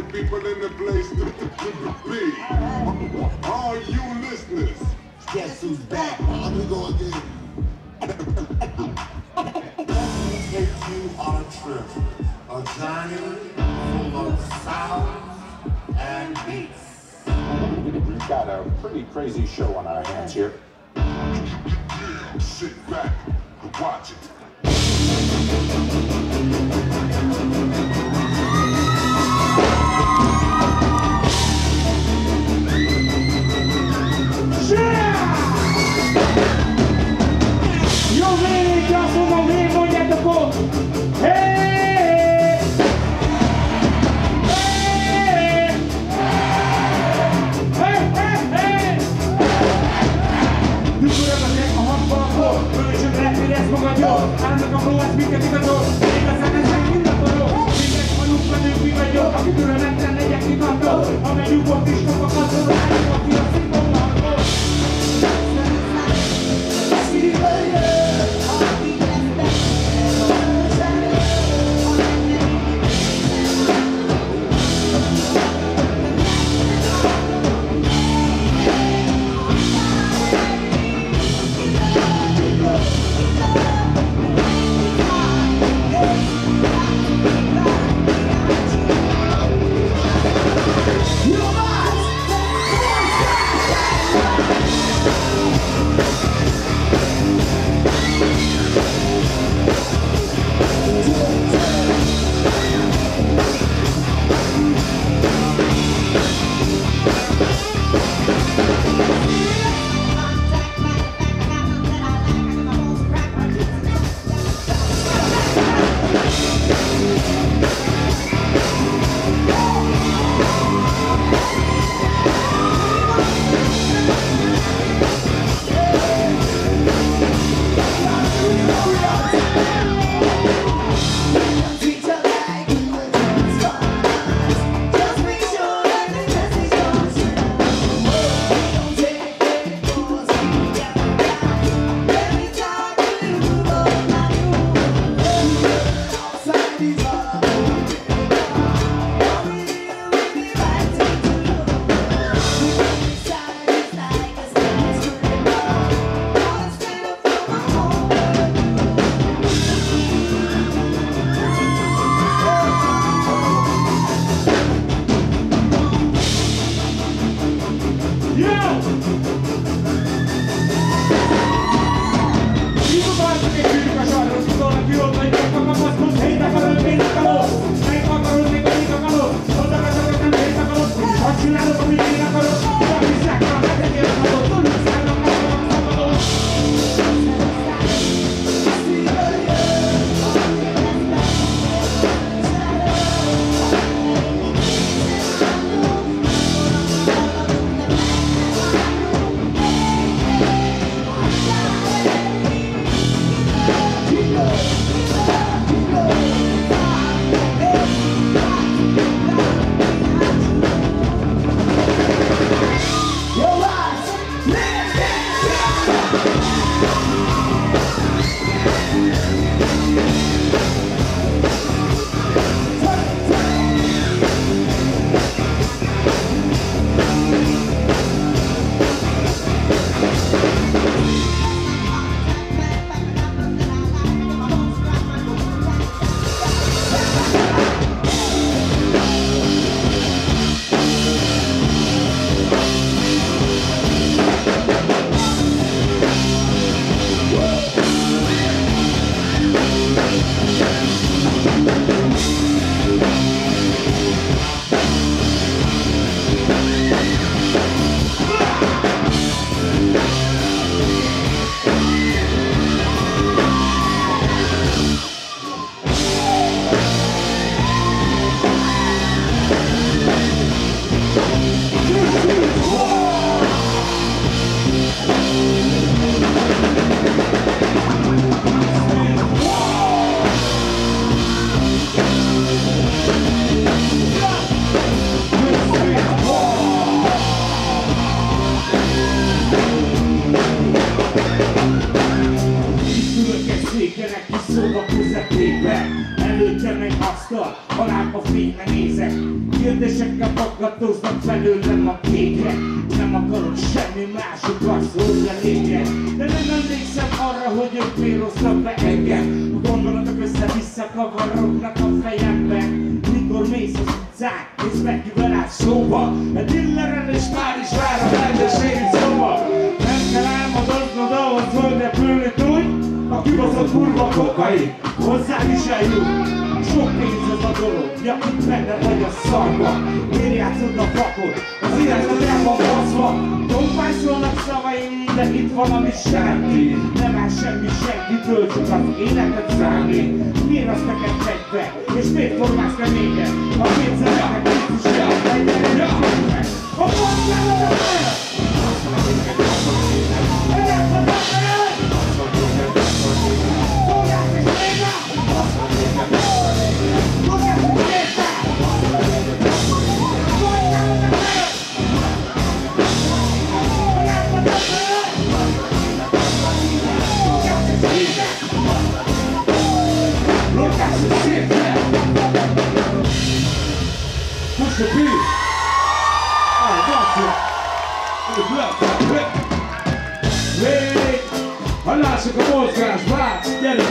party people in the place to be. All you listeners, guess who's back? Let me go again. Take you on a trip, a journey full of sounds and beats. We've got a pretty crazy show on our hands here. Sit back and watch it. Jó végig, azt mondom, végig mondjátok ott! Hey! Hey! Hey! Hey! Hey! Mikor ömögnek a hatbalakból, fölösöm repülesz magad jól, állnak a próbálsz minket igazol, igazán ezek mindapoló, minket vagyunk velünk, mi vagyok, aki türelmetlen legyek nyugattól, amely nyugodt is kapakatol, álljuk, aki a színvonalból. Édesekkel faggatóznak felőlem a képek. Nem akarok semmi másokra szólni lényeg. De nem emlékszem arra, hogy ők méroztak be engem. A gondolatok össze-vissza kavarognak a fejemben. Mikor mész az utcán, és megkivel át szóba. A dilleren és már is vár a rendőrségi szóba. Nem kell álmodoznod ahhoz, hogy repülni tudj. A kibaszott kurva kokain hozzám is eljut. Sok pénz ez a dolog, ja itt benne vagy a szarba. Miért játszod a fakot? Az irányzat el van baszva. Tompály szólnak szavaim, de itt valami semmi. Nem áll semmi senkitől, csak az életet számít. Miért azt neked tegy be? És miért formálsz te négyet? A pénzereknek itt is kell legyen. A formálod el! Push the beat. All right, watch it. Look, look. Ready? Alássuk a mozgás, várj! Gyere!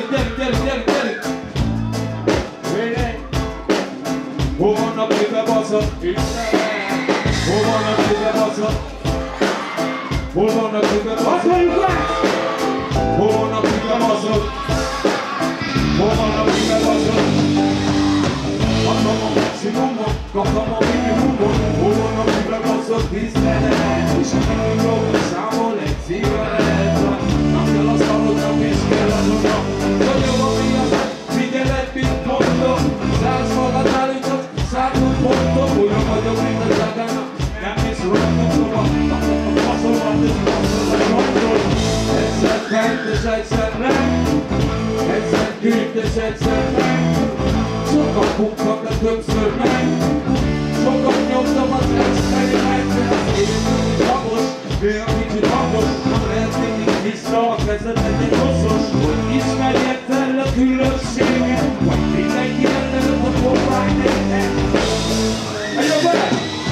Ready? Hol vannak éve baszat? Hol vannak éve baszat? Hol vannak éve baszat? Hol vannak éve baszat? Hol vannak éve baszat? Adom a maximumot, kaptam a minimumot. Hol vannak éve baszat? Tisztelet, és a minimumot számol egy cigaretta. Nem kell azt hallod, nem is kell azonnal. Nagyobb a miatt, figyelet, mint mondom. 100 magat állított, 100 pontom. Olyan vagyok, mint a zsádának, nem hisz rólom szóval. A faszomat, és faszomat mondom. Egyszer fent, és egyszer nem. Egyszer gyűjt, és egyszer nem. Sokat buktak, de többször nem. Sokat nyomtam az experimentet. Az életünk is hangos, olyan kicsit hangos. Nem lehet mindig vissza a kezdetet egy hosszos. Hogy ismerjed fel a különbséget. Vagy mindenki ellenőtt a kormány néznek. Egyön be!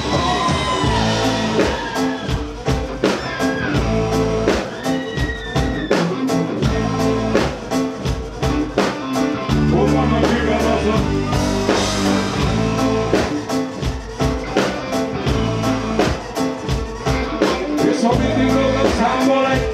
Hol vannak igazazok? És ha mindig rólad számol egy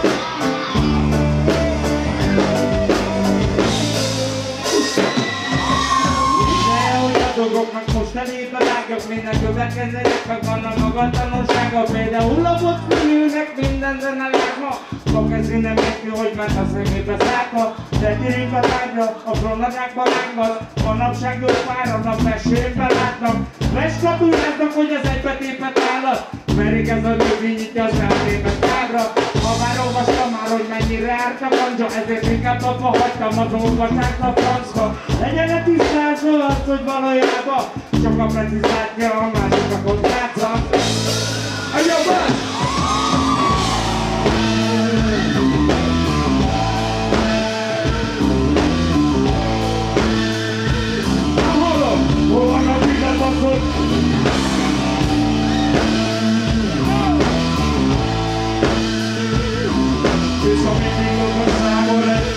dolgoknak most elébe vágok, minden következőnek meg vannak maga tanulsága. Például a botfülőnek minden zenelágma. A kezű nem érti, hogy ment a szemébe zárta. De tirik a tárgyra, a kronadrágba lángat. Manapság ők már a nap mesélben látnak. Veskatúráznak, hogy az egybetépet állat. Verik ez a nővi nyitja az eltépet távra. Ha már olvastam már, hogy mennyire árt a ganja, ezért inkább abba hagytam az olvasást a francba. Legyen-e tisztázó azt, hogy valójában csak a precizátja a másikakot látsza. Egyön be! Nem hallom! Hol vannak igazakot? És a mindig ott számol egy.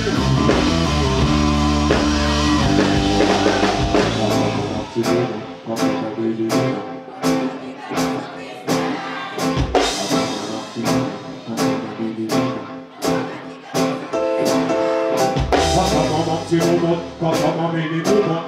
Maximumot, kaptam a minimumot.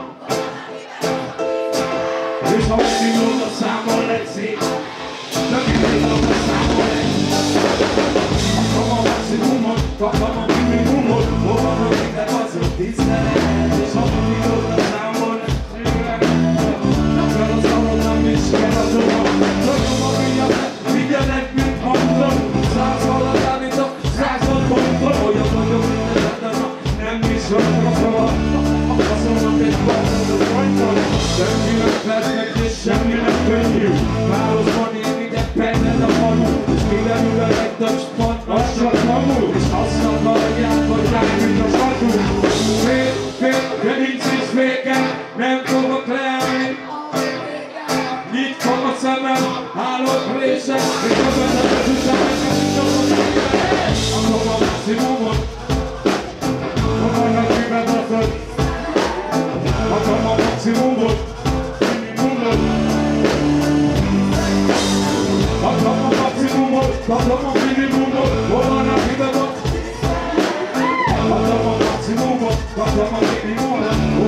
És ha mindig oda számol egy szép, de mindig oda számol egy. Kaptam a maximumot, kaptam a minimumot. Hol van a minden azok tisztelet, és ha mindig oda számol egy. Nem kell az alól, nem is kell azonnal. Nagyon a miatt, figyelet, mint mondom. 100 alatt állítok, 100-at mondom. Olyan vagyok, mint a zsádának, nem is olyan a szava. A faszomat egy balzadot rajtol. Senkinek percnek és semminek könnyű. Városban élni, de benned a falu. És kiderül a legtöbb spot, az csak magul. És azt akarják, hogy rájön a satú. Fél, de nincs is vége, nem fogok leállni. teljesen, és a benne közösen adom a maximumot. Vannak kibedaszod, adom a maximumot, minimumot. Adom a maximumot, adom a minimumot, hol vannak kibedaszod? Adom a maximumot, adom a minimumot.